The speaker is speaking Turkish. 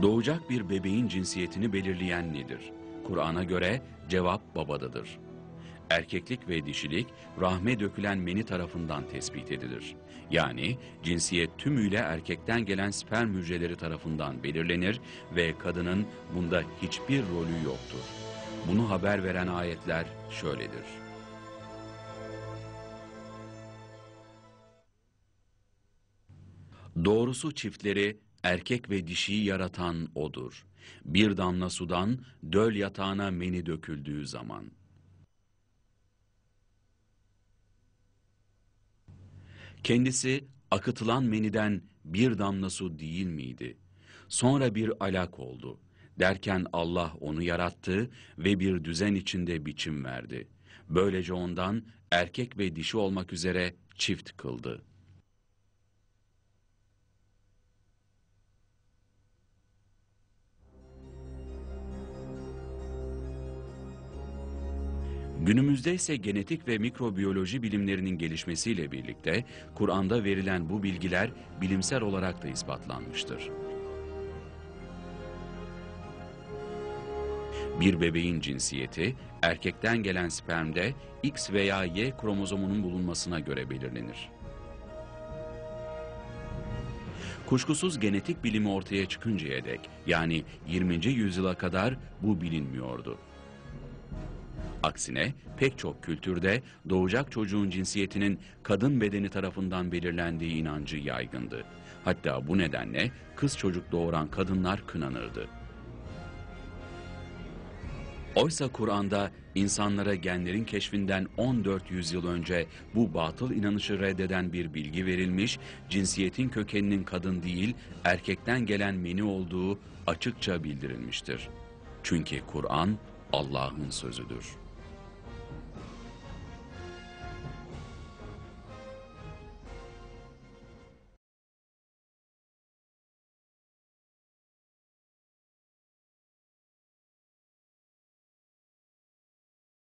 Doğacak bir bebeğin cinsiyetini belirleyen nedir? Kur'an'a göre cevap babadadır. Erkeklik ve dişilik rahme dökülen meni tarafından tespit edilir. Yani cinsiyet tümüyle erkekten gelen sperm hücreleri tarafından belirlenir ve kadının bunda hiçbir rolü yoktur. Bunu haber veren ayetler şöyledir. Doğrusu çiftleri erkek ve dişiyi yaratan O'dur. Bir damla sudan döl yatağına meni döküldüğü zaman. Kendisi akıtılan meniden bir damla su değil miydi? Sonra bir alak oldu. Derken Allah onu yarattı ve bir düzen içinde biçim verdi. Böylece ondan erkek ve dişi olmak üzere çift kıldı. Günümüzde ise genetik ve mikrobiyoloji bilimlerinin gelişmesiyle birlikte Kur'an'da verilen bu bilgiler bilimsel olarak da ispatlanmıştır. Bir bebeğin cinsiyeti erkekten gelen spermde X veya Y kromozomunun bulunmasına göre belirlenir. Kuşkusuz genetik bilimi ortaya çıkıncaya dek, yani 20. yüzyıla kadar bu bilinmiyordu. Aksine pek çok kültürde doğacak çocuğun cinsiyetinin kadın bedeni tarafından belirlendiği inancı yaygındı. Hatta bu nedenle kız çocuk doğuran kadınlar kınanırdı. Oysa Kur'an'da insanlara genlerin keşfinden 14 yüzyıl önce bu batıl inanışı reddeden bir bilgi verilmiş, cinsiyetin kökeninin kadın değil, erkekten gelen meni olduğu açıkça bildirilmiştir. Çünkü Kur'an Allah'ın sözüdür.